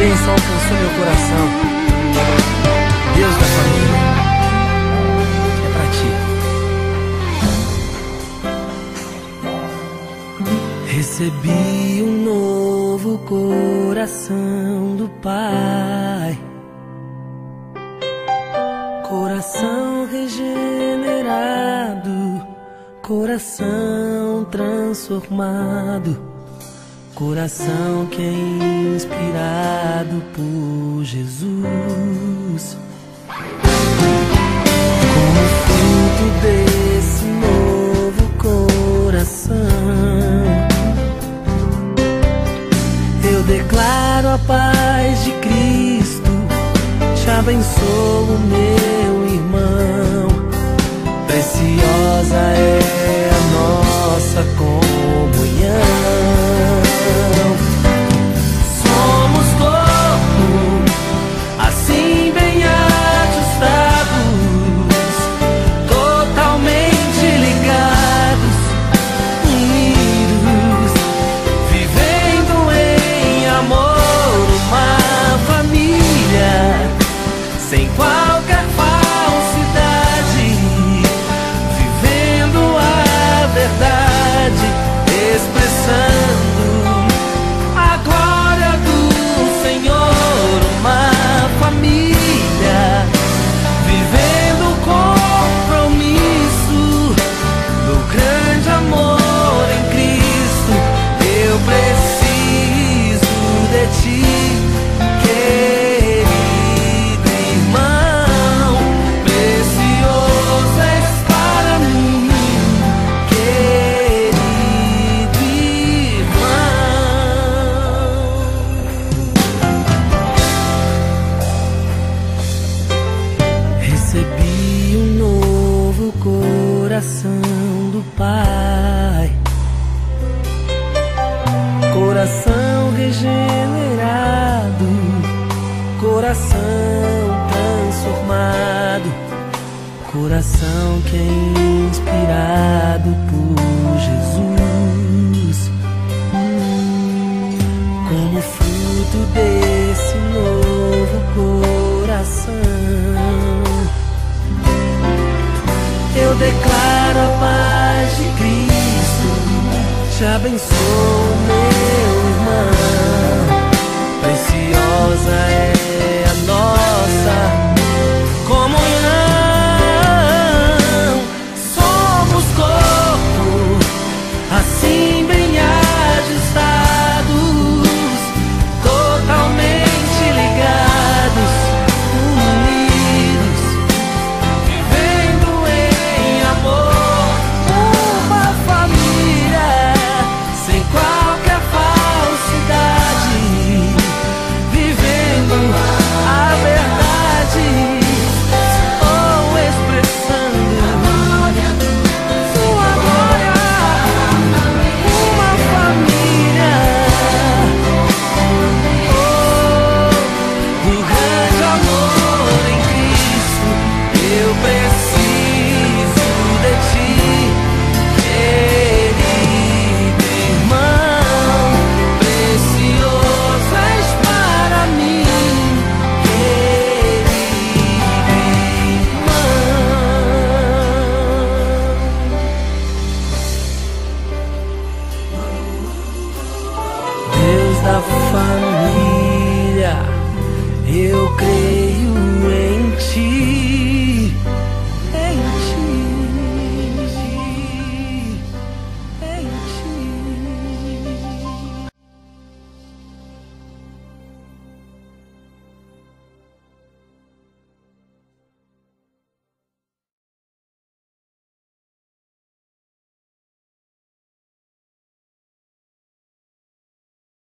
bênção alcançou meu coração. Deus da família, é pra ti. Recebi um novo coração do Pai, coração regenerado, coração transformado, coração que é inspirado por Jesus. Como fruto desse novo coração, eu declaro a paz de Cristo, te abençoo, meu irmão. Preciosa é a nossa comunhão. Somos corpo, assim bem ajustados, totalmente ligados, unidos, vivendo em amor, uma família, sem qualquer falsidade, vivendo a verdade, expressando a glória do Senhor, uma família, vivendo o compromisso do grande amor em Cristo. Eu preciso de ti, querido irmão, precioso és para mim, querido irmão. Recebi um novo coração do Pai, coração regenerado, coração transformado, coração que é inspirado por Jesus. Como fruto desse novo coração, eu declaro a paz de Cristo, te abençoo, meu irmão. Preciosa é a nossa comunhão. Somos corpo, assim bem ajustados, totalmente ligados, unidos, vivendo em amor, uma família, sem qualquer falsidade, vivendo a verdade, ou expressando sua glória, uma família, oh, um grande amor em Cristo. Eu preciso de ti, querido irmão, precioso és para mim, querido irmão. Deus da família, eu creio